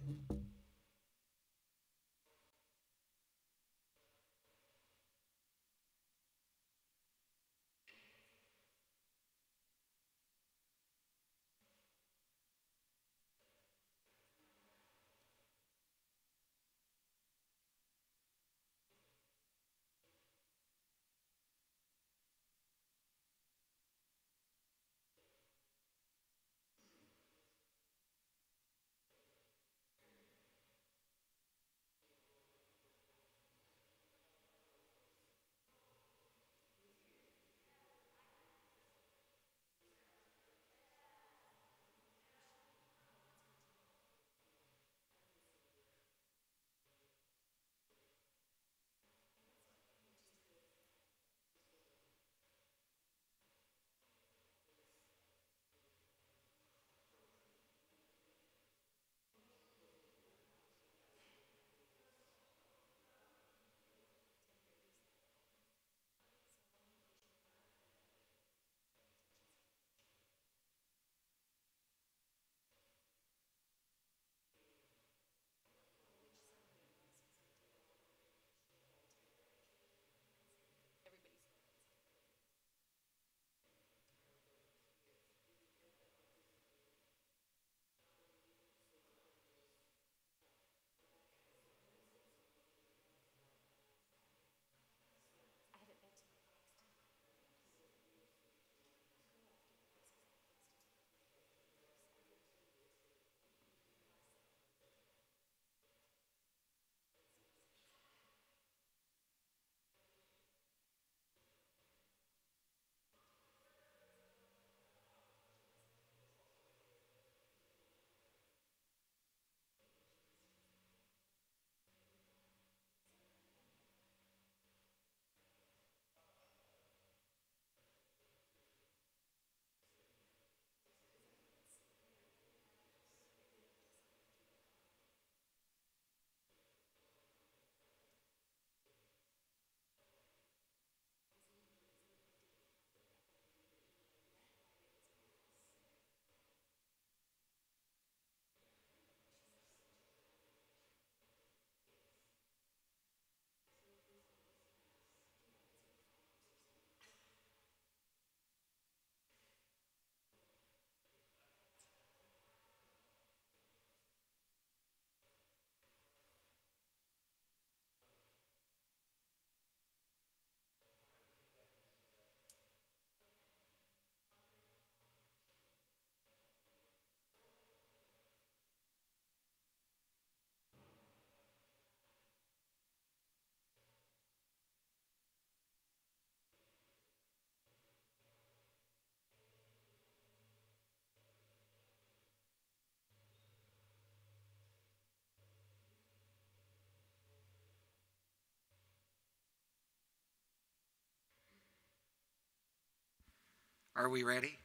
Are we ready?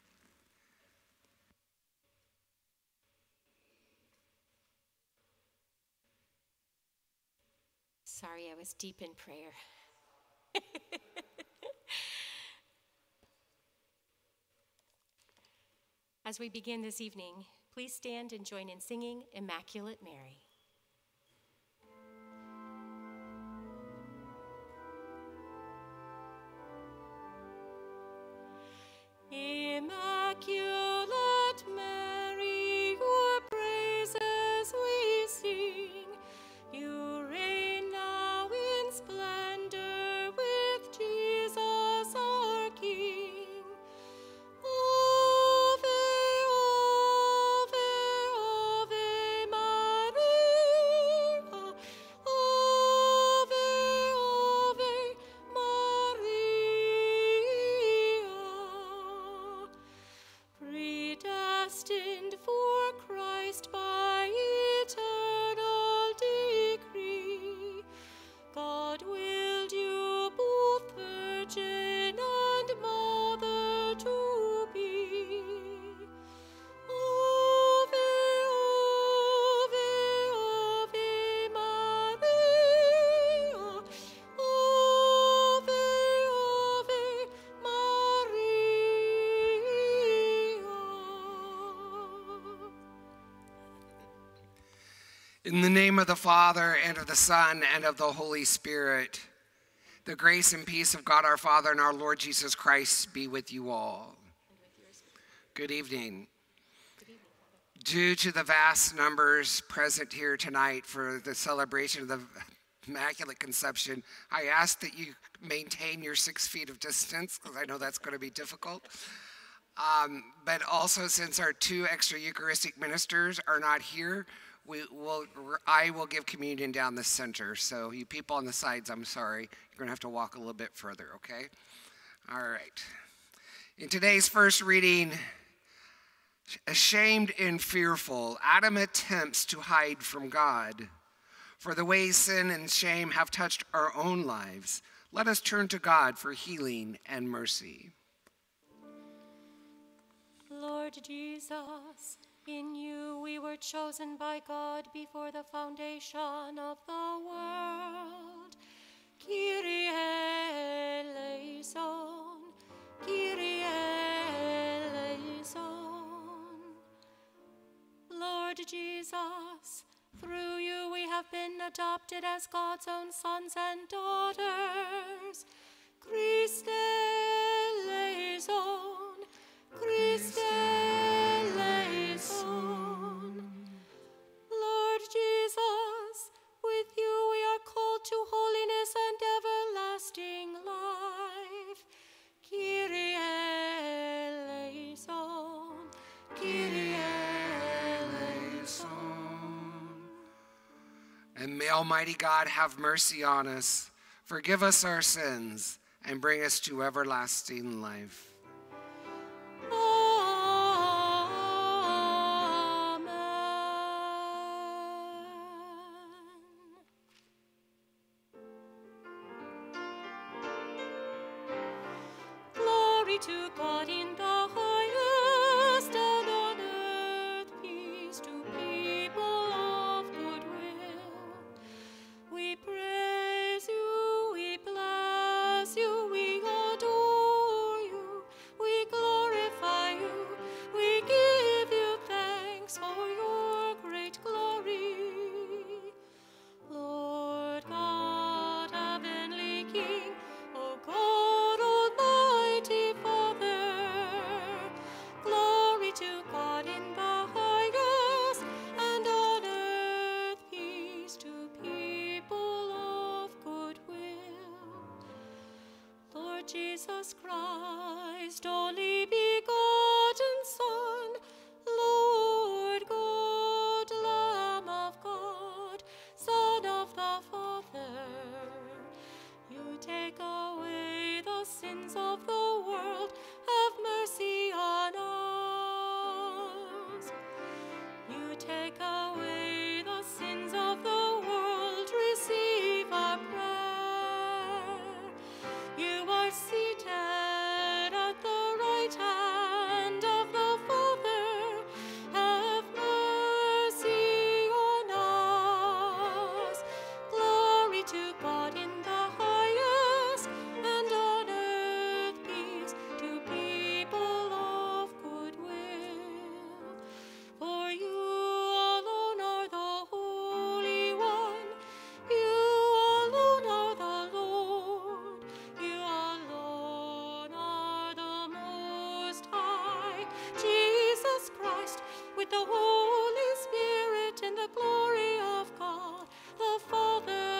Sorry, I was deep in prayer. As we begin this evening, please stand and join in singing Immaculate Mary. Immaculate Mary, your praises we sing. You reign now in splendor with Jesus our King. Ave, ave, ave Maria. In the name of the Father, and of the Son, and of the Holy Spirit, the grace and peace of God our Father and our Lord Jesus Christ be with you all. Good evening. Due to the vast numbers present here tonight for the celebration of the Immaculate Conception, I ask that you maintain your 6 feet of distance, because I know that's going to be difficult. But also, since our 2 extra Eucharistic ministers are not here, I will give communion down the center. So you people on the sides, I'm sorry. You're going to have to walk a little bit further, okay? All right. In today's first reading, ashamed and fearful, Adam attempts to hide from God. For the ways sin and shame have touched our own lives, let us turn to God for healing and mercy. Lord Jesus, in you we were chosen by God before the foundation of the world. Kyrie eleison, Kyrie eleison. Lord Jesus, through you we have been adopted as God's own sons and daughters. Christe eleison, Christe eleison. Lord Jesus, with you we are called to holiness and everlasting life. Kyrie eleison, Kyrie eleison. And may Almighty God have mercy on us, forgive us our sins, and bring us to everlasting life. Glory to God in the highest, and on earth peace to people of good will. We praise you, we bless you, we adore you, we glorify you, we give you thanks for your great glory. Lord God, heavenly King, O God, Almighty Father, glory to God in the highest, and on earth peace to people of good will. Lord Jesus Christ, only begotten Son, Lord God, Lamb of God, Son of the Father, you take away the sins of the world, have mercy on us. You take away the sins of the world, receive our prayer. You are seated at the right hand of the Father, have mercy on us. Glory to God in the highest, and on earth peace to people of good will. For you alone are the Holy One, you alone are the Lord, you alone are the Most High, Jesus Christ, with the Holy Spirit in the glory of God the Father.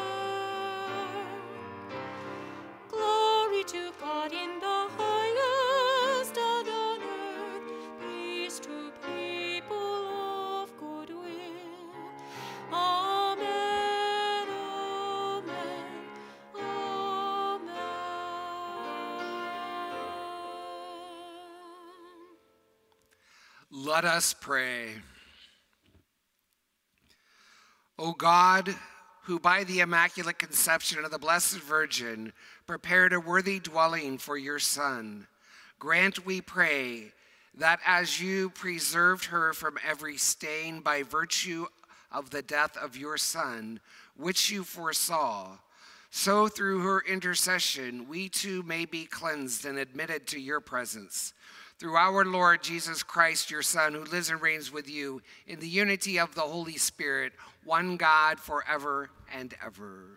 Glory to God in the highest, and on earth peace to people of good will. Amen, amen, amen. Let us pray. O God, who by the Immaculate Conception of the Blessed Virgin prepared a worthy dwelling for your Son, grant, we pray, that as you preserved her from every stain by virtue of the death of your Son, which you foresaw, so through her intercession we too may be cleansed and admitted to your presence. Through our Lord Jesus Christ, your Son, who lives and reigns with you in the unity of the Holy Spirit, one God, forever and ever.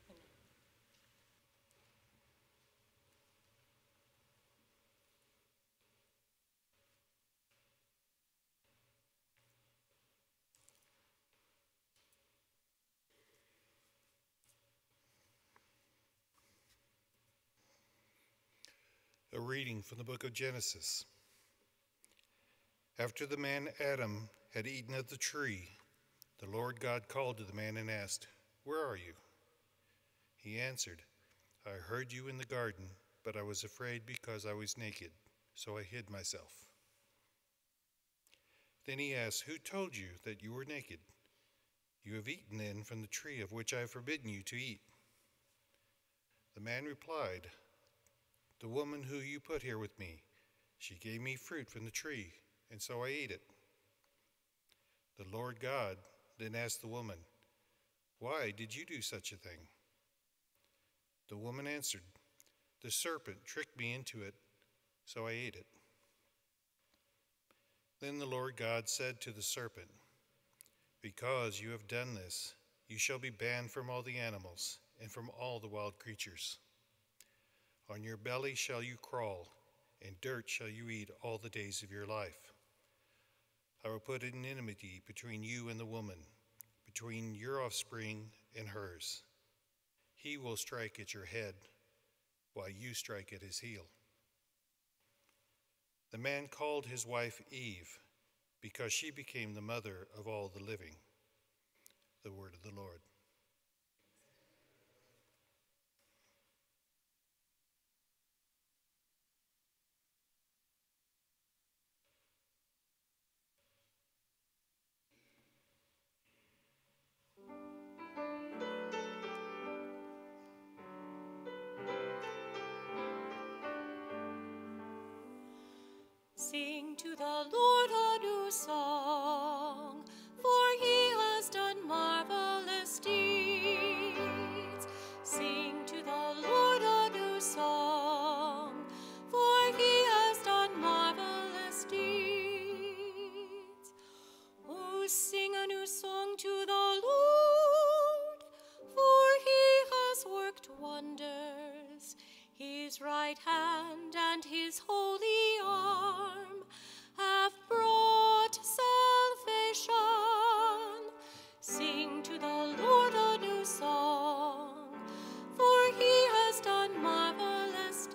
A reading from the book of Genesis. After the man Adam had eaten of the tree, the Lord God called to the man and asked, "Where are you?" He answered, "I heard you in the garden, but I was afraid because I was naked, so I hid myself." Then he asked, "Who told you that you were naked? You have eaten then from the tree of which I have forbidden you to eat." The man replied, "The woman who you put here with me, she gave me fruit from the tree, and so I ate it." The Lord God then asked the woman, "Why did you do such a thing?" The woman answered, "The serpent tricked me into it, so I ate it." Then the Lord God said to the serpent, "Because you have done this, you shall be banned from all the animals and from all the wild creatures. On your belly shall you crawl, and dirt shall you eat all the days of your life. I will put an enmity between you and the woman, between your offspring and hers. He will strike at your head, while you strike at his heel." The man called his wife Eve, because she became the mother of all the living. The word of the Lord. Sing to the Lord a new song, for he has done marvelous deeds. Sing to the Lord a new song, for he has done marvelous deeds. Oh, sing a new song to the Lord, for he has worked wonders. His right hand and his holy arm have brought salvation. Sing to the Lord a new song, for he has done marvelous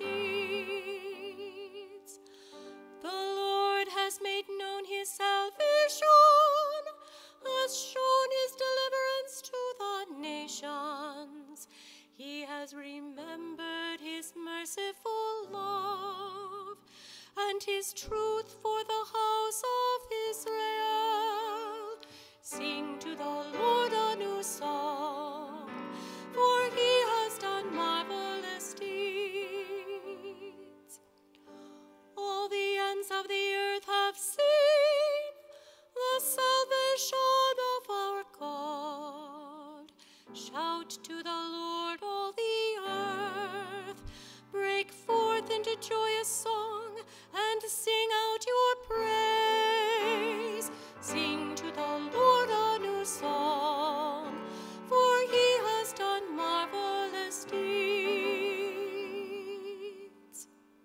deeds. The Lord has made known his salvation, has shown his deliverance to the nations. He has remembered his merciful love and his truth for the house of Israel. Sing to the Lord a new song, for he has done marvelous deeds. All the ends of the earth have seen the salvation of our God. Shout to the Lord, all the earth. Break forth into joyous song and sing out your praise. Sing to the Lord a new song, for he has done marvelous deeds.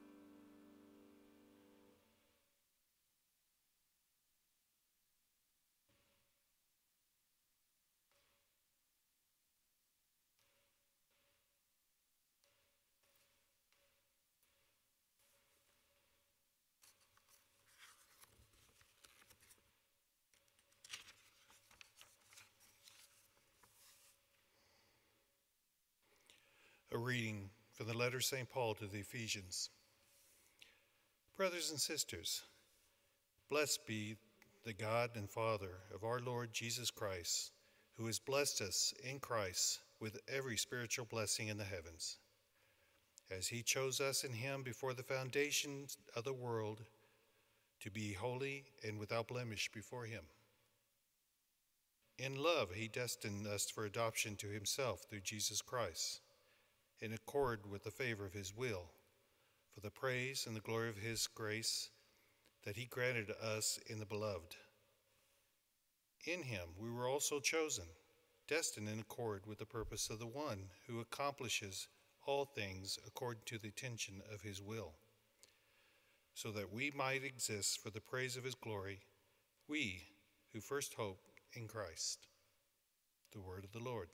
A reading from the letter of St. Paul to the Ephesians. Brothers and sisters, blessed be the God and Father of our Lord Jesus Christ, who has blessed us in Christ with every spiritual blessing in the heavens, as he chose us in him before the foundations of the world to be holy and without blemish before him. In love, he destined us for adoption to himself through Jesus Christ, in accord with the favor of his will, for the praise and the glory of his grace, that he granted us in the Beloved. In him we were also chosen, destined in accord with the purpose of the one who accomplishes all things according to the intention of his will, so that we might exist for the praise of his glory, we who first hoped in Christ. The word of the Lord.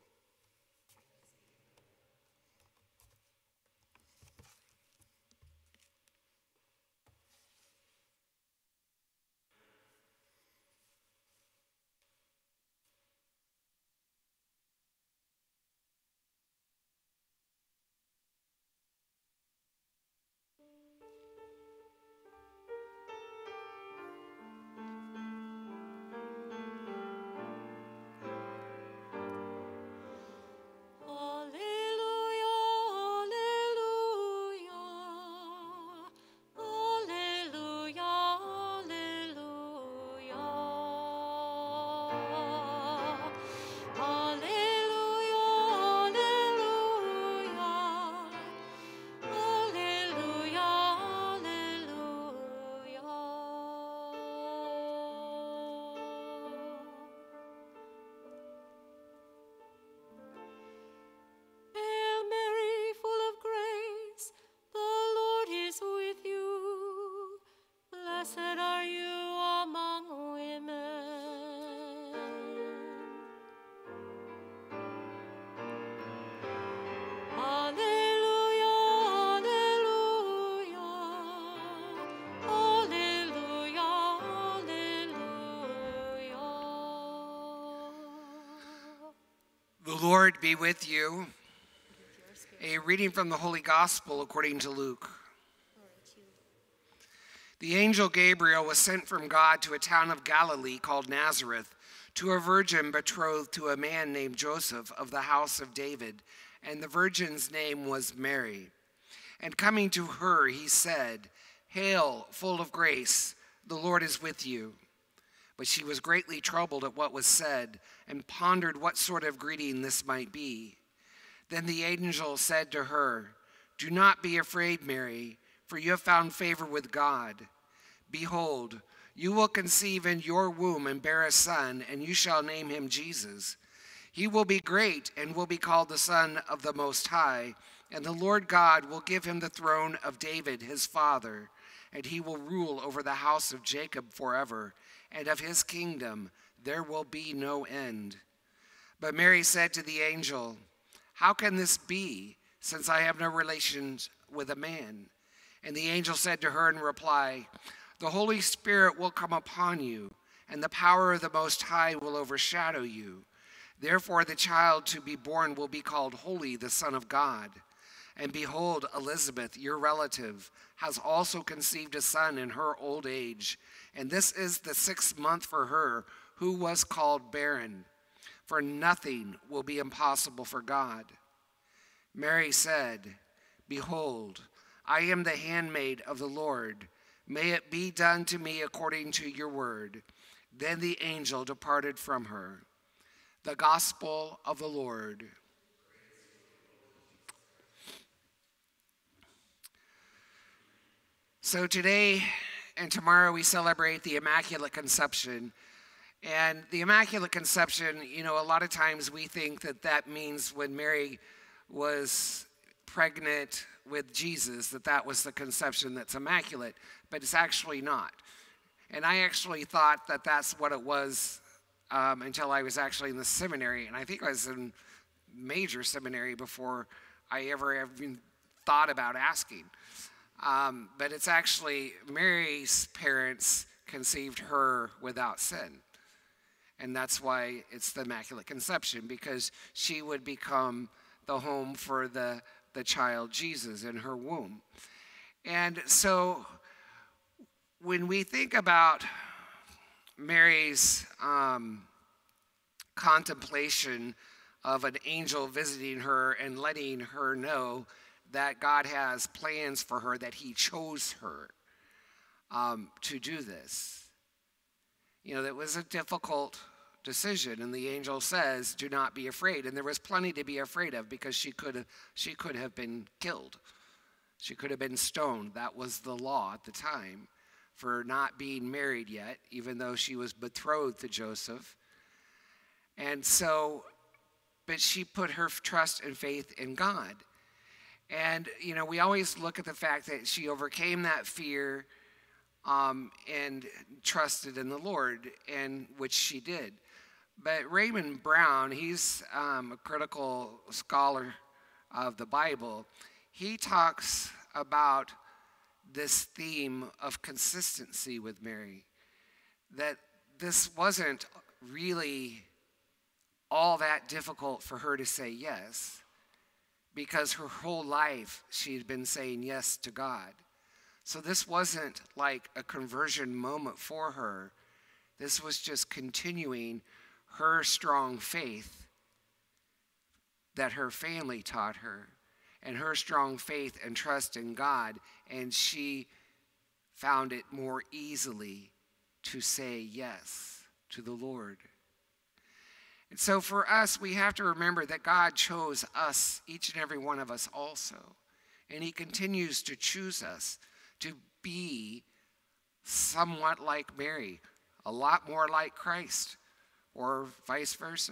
The Lord be with you. A reading from the Holy Gospel according to Luke. The angel Gabriel was sent from God to a town of Galilee called Nazareth, to a virgin betrothed to a man named Joseph of the house of David, and the virgin's name was Mary. And coming to her, he said, "Hail, full of grace, the Lord is with you." But she was greatly troubled at what was said, and pondered what sort of greeting this might be. Then the angel said to her, "Do not be afraid, Mary, for you have found favor with God. Behold, you will conceive in your womb and bear a son, and you shall name him Jesus. He will be great and will be called the Son of the Most High, and the Lord God will give him the throne of David his father, and he will rule over the house of Jacob forever, and of his kingdom there will be no end." But Mary said to the angel, "How can this be, since I have no relations with a man?" And the angel said to her in reply, "The Holy Spirit will come upon you, and the power of the Most High will overshadow you. Therefore the child to be born will be called Holy, the Son of God. And behold, Elizabeth, your relative, has also conceived a son in her old age, and this is the 6th month for her, who was called barren. For nothing will be impossible for God." Mary said, "Behold, I am the handmaid of the Lord. May it be done to me according to your word." Then the angel departed from her. The Gospel of the Lord. So today and tomorrow we celebrate the Immaculate Conception. And the Immaculate Conception, a lot of times we think that that means when Mary was pregnant with Jesus, that was the conception that's immaculate, but it's actually not. And I actually thought that that's what it was until I was actually in the seminary, and I think I was in major seminary before I ever even thought about asking. But it's actually Mary's parents conceived her without sin. And that's why it's the Immaculate Conception, because she would become the home for the child Jesus in her womb. And so when we think about Mary's contemplation of an angel visiting her and letting her know that God has plans for her, that he chose her to do this. That was a difficult decision, and the angel says, "Do not be afraid." And there was plenty to be afraid of, because she could have been killed. She could have been stoned. That was the law at the time for not being married yet, even though she was betrothed to Joseph. And so, but she put her trust and faith in God. And, we always look at the fact that she overcame that fear and trusted in the Lord, and which she did. But Raymond Brown, he's a critical scholar of the Bible. He talks about this theme of consistency with Mary, that this wasn't really all that difficult for her to say yes, because her whole life she had been saying yes to God. So this wasn't like a conversion moment for her. This was just continuing her strong faith that her family taught her, and her strong faith and trust in God, and she found it more easily to say yes to the Lord. And so for us, we have to remember that God chose us, each and every one of us also, and he continues to choose us to be somewhat like Mary, a lot more like Christ, or vice versa,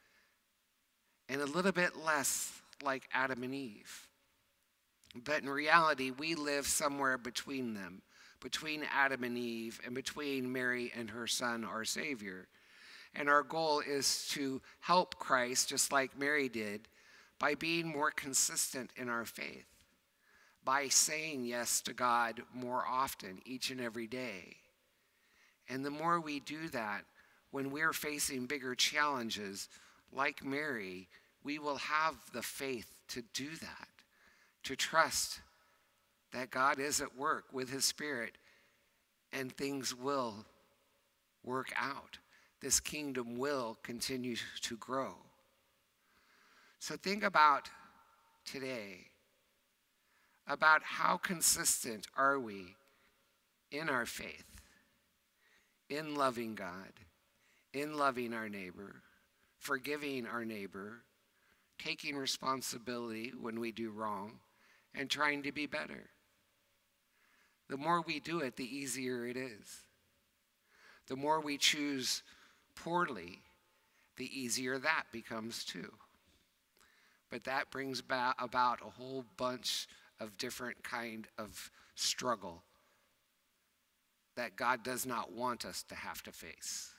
and a little bit less like Adam and Eve. But in reality, we live somewhere between them, between Adam and Eve, and between Mary and her son, our Savior. And our goal is to help Christ, just like Mary did, by being more consistent in our faith, by saying yes to God more often, each and every day. And the more we do that, when we're facing bigger challenges, like Mary, we will have the faith to do that, to trust that God is at work with his Spirit and things will work out. This kingdom will continue to grow. So think about today, about how consistent are we in our faith, in loving God, in loving our neighbor, forgiving our neighbor, taking responsibility when we do wrong, and trying to be better. The more we do it, the easier it is. The more we choose poorly, the easier that becomes too. But that brings about a whole bunch of different kind of struggle that God does not want us to have to face.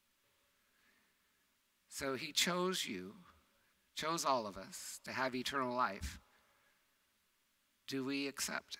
So he chose you, chose all of us to have eternal life. Do we accept?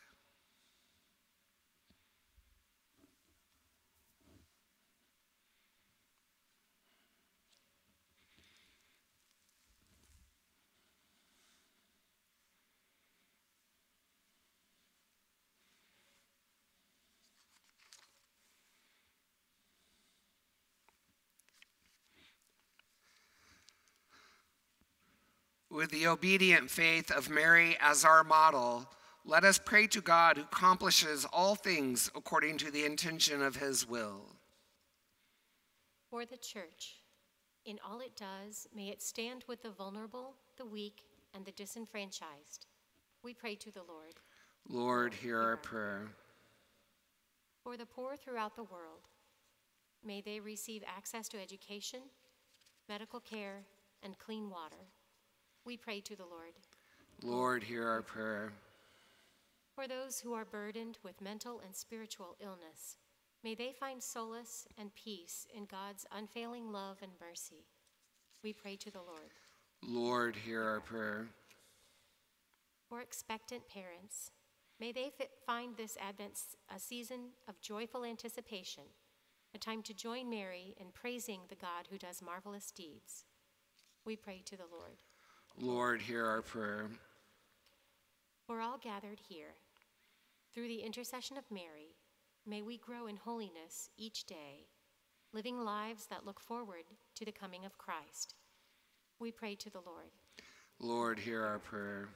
With the obedient faith of Mary as our model, let us pray to God who accomplishes all things according to the intention of his will. For the church, in all it does, may it stand with the vulnerable, the weak, and the disenfranchised. We pray to the Lord. Lord, hear our prayer. For the poor throughout the world, may they receive access to education, medical care, and clean water. We pray to the Lord. Lord, hear our prayer. For those who are burdened with mental and spiritual illness, may they find solace and peace in God's unfailing love and mercy. We pray to the Lord. Lord, hear our prayer. For expectant parents, may they find this Advent a season of joyful anticipation, a time to join Mary in praising the God who does marvelous deeds. We pray to the Lord. Lord, hear our prayer. For all gathered here, through the intercession of Mary, may we grow in holiness each day, living lives that look forward to the coming of Christ. We pray to the Lord. Lord, hear our prayer.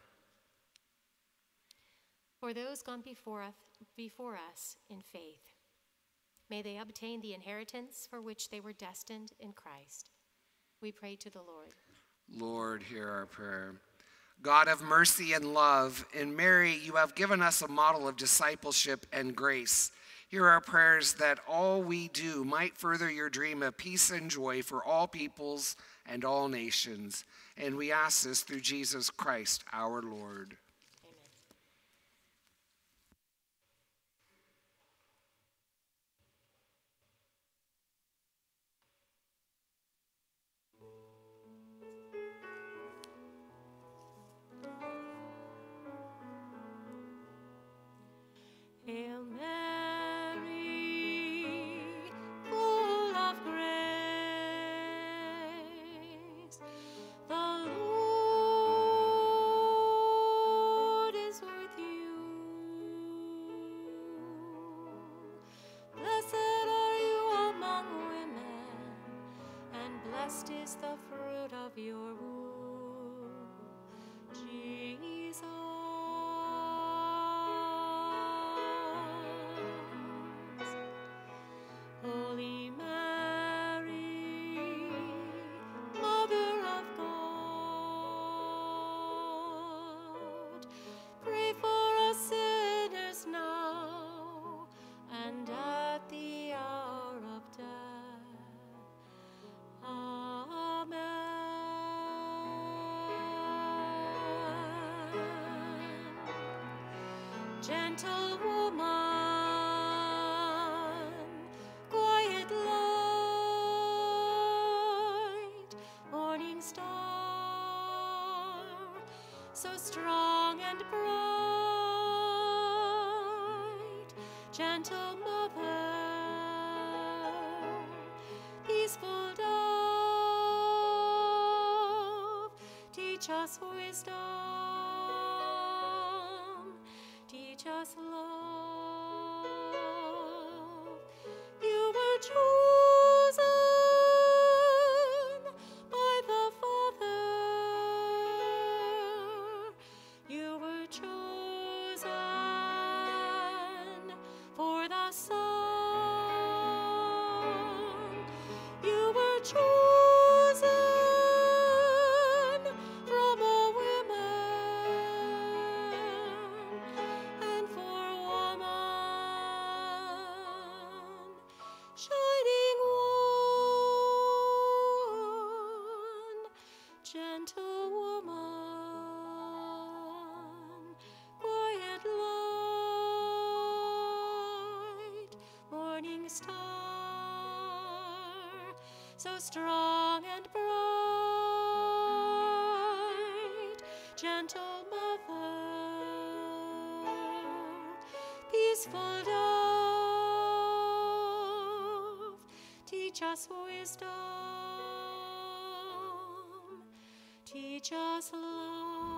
For those gone before us in faith, may they obtain the inheritance for which they were destined in Christ. We pray to the Lord. Lord, hear our prayer. God of mercy and love, in Mary you have given us a model of discipleship and grace. Hear our prayers that all we do might further your dream of peace and joy for all peoples and all nations. And we ask this through Jesus Christ, our Lord. Hail Mary, full of grace, the Lord is with you. Blessed are you among women, and blessed is the fruit of your womb, Jesus. Holy Mary, Mother of God, pray for us sinners now and at the hour of death. Amen. Gentle woman, quiet light, morning star, so strong and bright, gentle mother, peaceful dove, teach us wisdom, teach us love. You were chosen by the Father. You were chosen for the Son. You were chosen from all women, and for woman, shining one, gentle woman, quiet light, morning star, so strong and bright, gentle mother, peaceful dove, teach us wisdom, teach us love.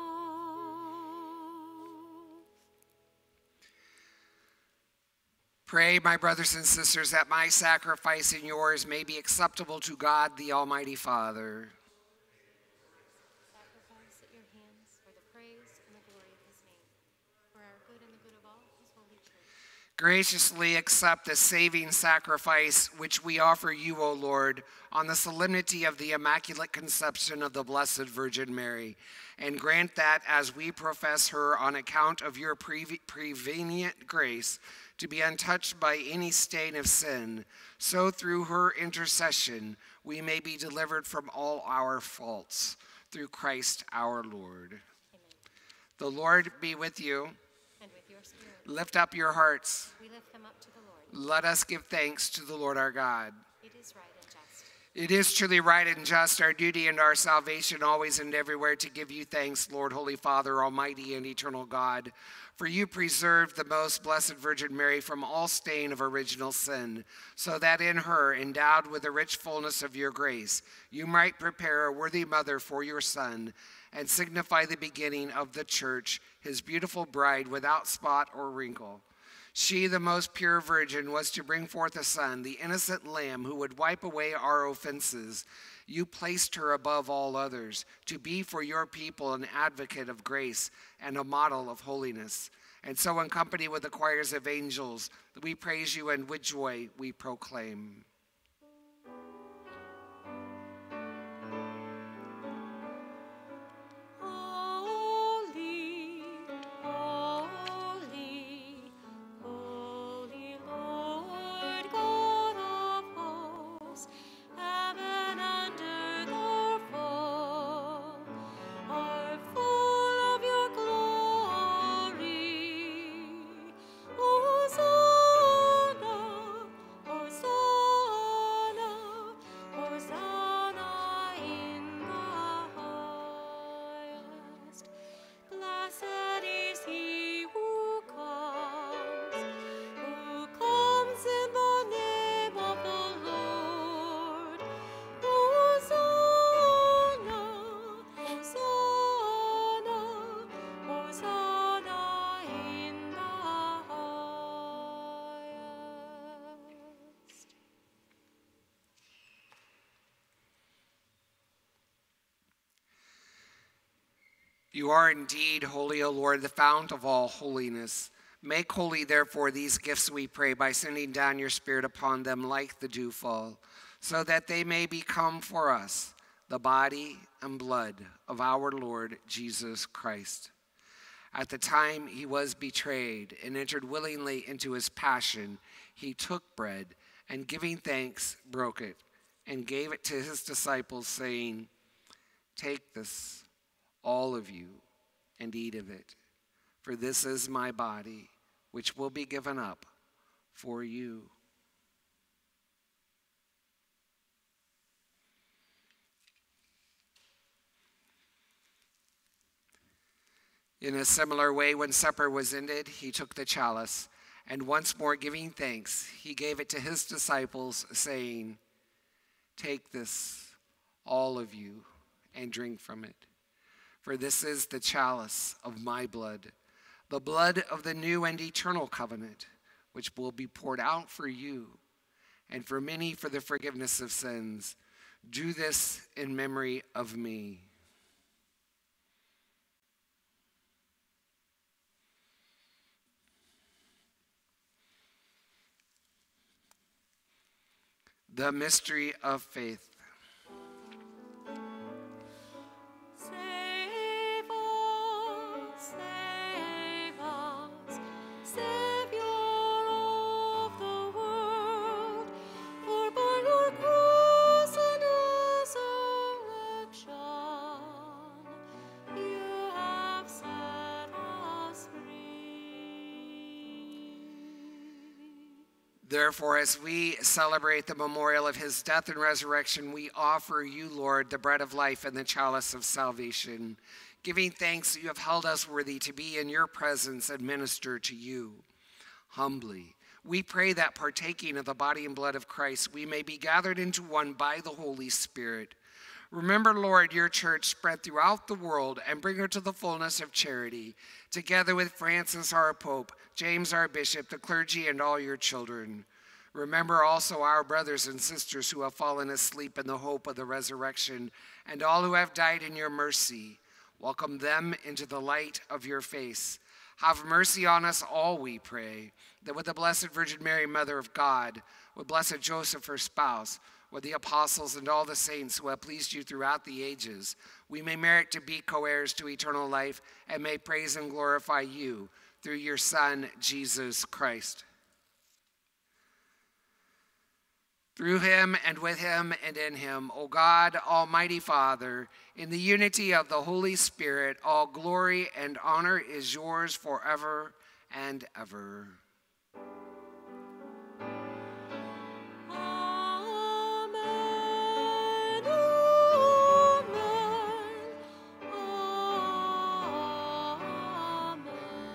Pray, my brothers and sisters, that my sacrifice and yours may be acceptable to God, the Almighty Father. Sacrifice at your hands for the praise and the glory of his name, for our good and the good of all his holy church. Graciously accept the saving sacrifice which we offer you, O Lord, on the solemnity of the Immaculate Conception of the Blessed Virgin Mary, and grant that as we profess her on account of your prevenient grace, to be untouched by any stain of sin, so through her intercession we may be delivered from all our faults, through Christ our Lord. Amen. The Lord be with you. And with your spirit, Lift up your hearts. we lift them up to the Lord. Let us give thanks to the Lord our God. It is right and just. It is truly right and just, our duty and our salvation, always and everywhere, to give you thanks, Lord, Holy Father, Almighty and eternal God. For you preserved the most blessed Virgin Mary from all stain of original sin, so that in her, endowed with the rich fullness of your grace, you might prepare a worthy mother for your Son, and signify the beginning of the church, his beautiful bride, without spot or wrinkle. She, the most pure virgin, was to bring forth a son, the innocent lamb who would wipe away our offenses. You placed her above all others, to be for your people an advocate of grace and a model of holiness. And so, in company with the choirs of angels, we praise you, and with joy we proclaim. Holy, holy, holy You are indeed holy, O Lord, the fount of all holiness. Make holy, therefore, these gifts, we pray, by sending down your Spirit upon them like the dewfall, so that they may become for us the body and blood of our Lord Jesus Christ. At the time he was betrayed and entered willingly into his passion, he took bread and, giving thanks, broke it and gave it to his disciples, saying, "Take this, all of you, and eat of it, for this is my body, which will be given up for you." In a similar way, when supper was ended, he took the chalice, and once more giving thanks, he gave it to his disciples, saying, "Take this, all of you, and drink from it. For this is the chalice of my blood, the blood of the new and eternal covenant, which will be poured out for you and for many for the forgiveness of sins. Do this in memory of me." The mystery of faith. Save us, Savior of the world, for by your cross and resurrection, you have set us free. Therefore, as we celebrate the memorial of his death and resurrection, we offer you, Lord, the bread of life and the chalice of salvation, giving thanks that you have held us worthy to be in your presence and minister to you humbly. We pray that, partaking of the body and blood of Christ, we may be gathered into one by the Holy Spirit. Remember, Lord, your church spread throughout the world and bring her to the fullness of charity, together with Francis, our Pope, James, our Bishop, the clergy, and all your children. Remember also our brothers and sisters who have fallen asleep in the hope of the resurrection, and all who have died in your mercy. Welcome them into the light of your face. Have mercy on us all, we pray, that with the Blessed Virgin Mary, Mother of God, with blessed Joseph, her spouse, with the apostles and all the saints who have pleased you throughout the ages, we may merit to be co-heirs to eternal life and may praise and glorify you through your Son, Jesus Christ. Through him and with him and in him, O God, Almighty Father, in the unity of the Holy Spirit, all glory and honor is yours forever and ever. Amen, amen,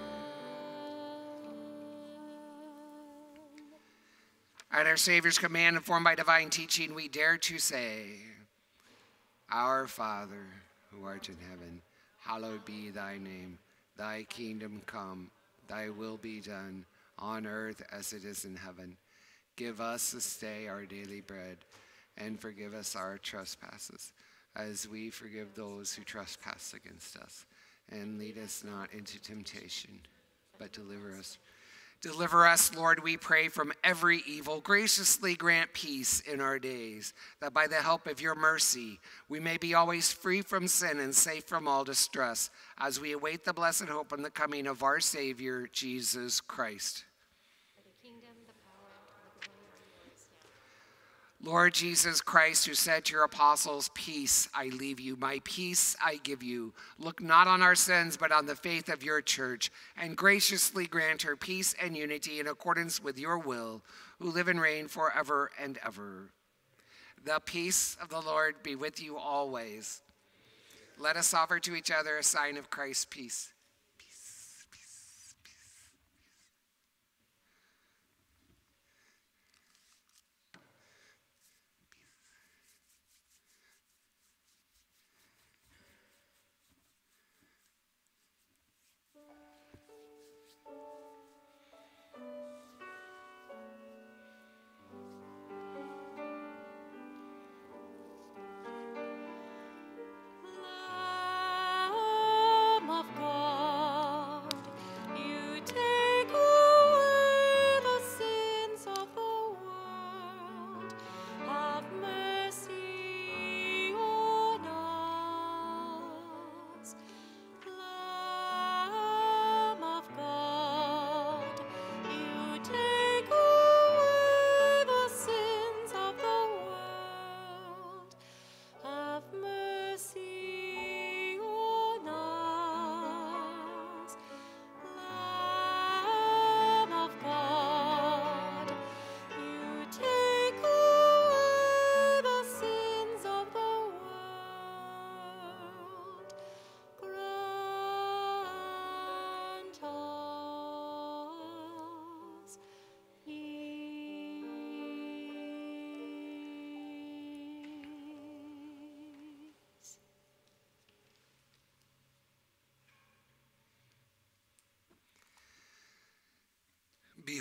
amen. At our Savior's command, informed by divine teaching, we dare to say, Our Father, who art in heaven, hallowed be thy name. Thy kingdom come, thy will be done, on earth as it is in heaven. Give us this day our daily bread, and forgive us our trespasses, as we forgive those who trespass against us. And lead us not into temptation, but deliver us. Deliver us, Lord, we pray, from every evil. Graciously grant peace in our days, that by the help of your mercy, we may be always free from sin and safe from all distress, as we await the blessed hope and the coming of our Savior, Jesus Christ. For the kingdom, the power, and the glory are yours now. Lord Jesus Christ, who said to your apostles, "Peace I leave you, my peace I give you," look not on our sins, but on the faith of your church, and graciously grant her peace and unity in accordance with your will, who live and reign forever and ever. The peace of the Lord be with you always. Let us offer to each other a sign of Christ's peace. Peace, peace, peace.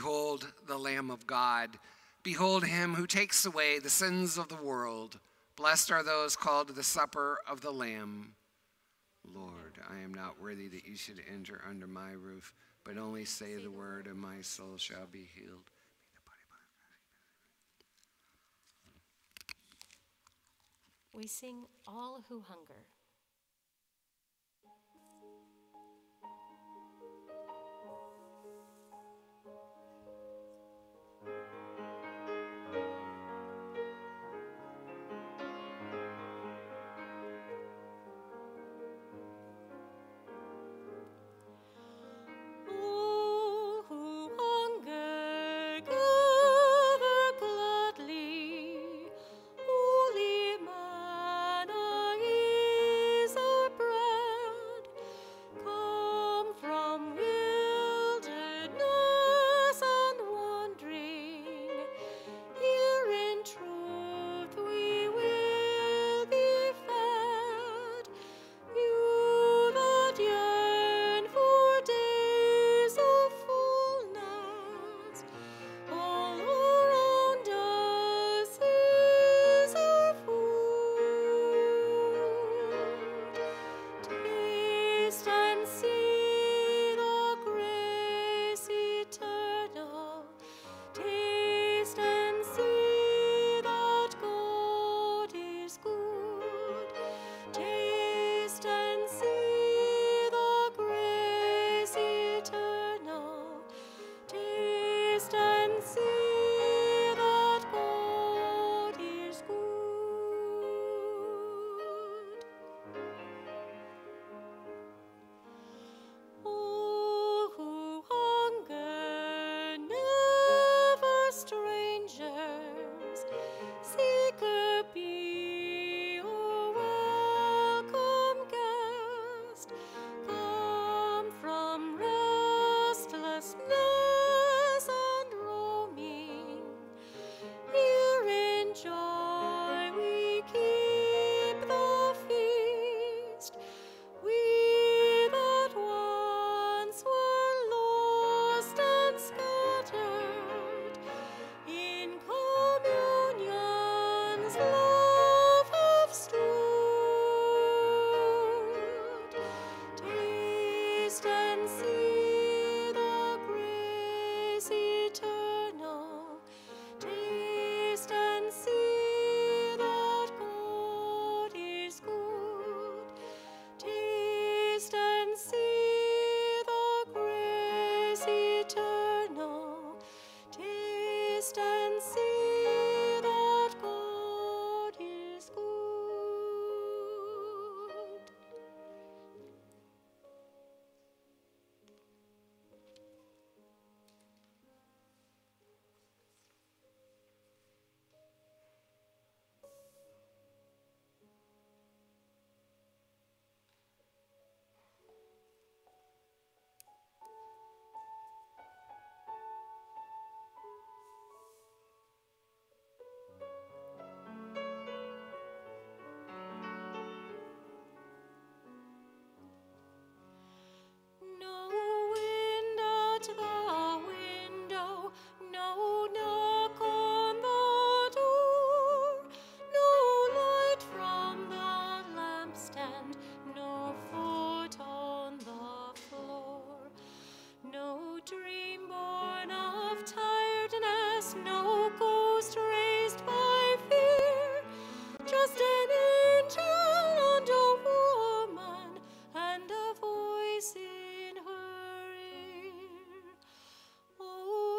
Behold the Lamb of God. Behold him who takes away the sins of the world. Blessed are those called to the supper of the Lamb. Lord, I am not worthy that you should enter under my roof, but only say the word, and my soul shall be healed. We sing All Who Hunger. All who hunger, gather gladly. Holy manna is our bread. Come from wilderness and wandering. Here in truth we will be fed. You that yearn for days of fullness, all around us is our food. Taste and see the grace eternal. Taste and see that God is good. Taste and see the grace eternal. Taste and see that God is good. All who hunger, never strangers, seeker be your welcome guest. Come from restlessness and roaming. Here in joy we keep the feast. We that once were lost and scattered, in communion's love have stood. Taste and see the grace eternal. Taste and see that God is good. Taste and see the grace eternal. Taste and see that God is good. No wind at the window, no knock on the door, no light from the lampstand, no foot on the floor, no dream born of tiredness, no ghost raised by fear, just an angel and a woman and a voice in her ear. Oh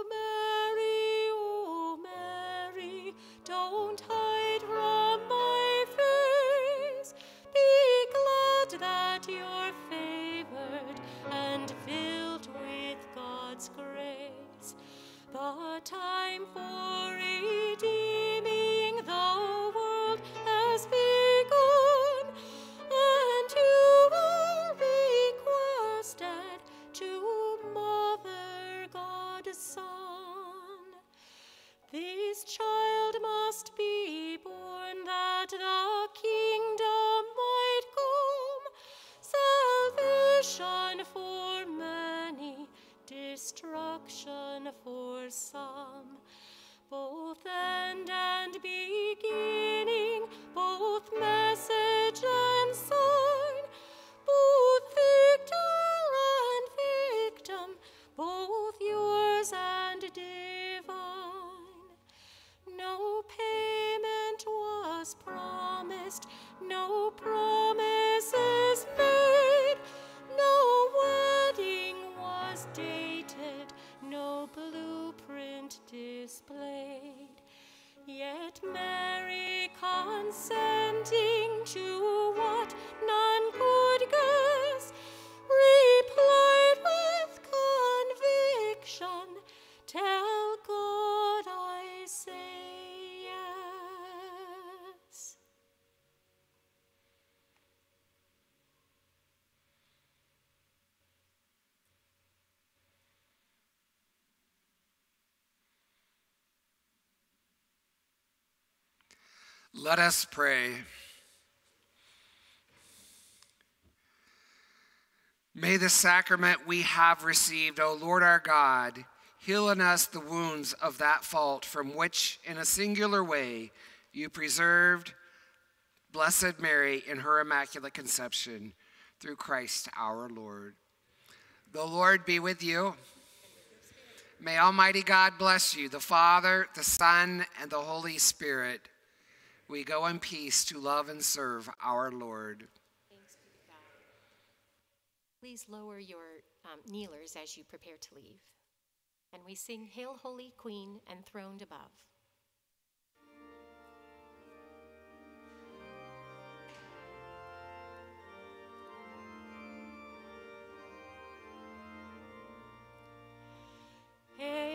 Mary, don't hide from my face. Be glad that you're favored and filled with God's grace. The time for redeeming the world has begun, and you are requested to mother God's Son. This child must be born that the kingdom might come, salvation for many, destruction for some, both end and beginning, both message and sign, both victor and victim, both yours and divine. No payment was promised, no promises made, no wedding was dated, no blueprint displayed. Yet Mary, consenting to what none could guess, replied with conviction, "Tell God I say yes." Let us pray. May the sacrament we have received, O Lord our God, heal in us the wounds of that fault from which, in a singular way, you preserved Blessed Mary in her Immaculate Conception, through Christ our Lord. The Lord be with you. May Almighty God bless you, the Father, the Son, and the Holy Spirit. We go in peace to love and serve our Lord. Thanks be to God. Please lower your kneelers as you prepare to leave. And we sing, "Hail, Holy Queen, enthroned above." Hail,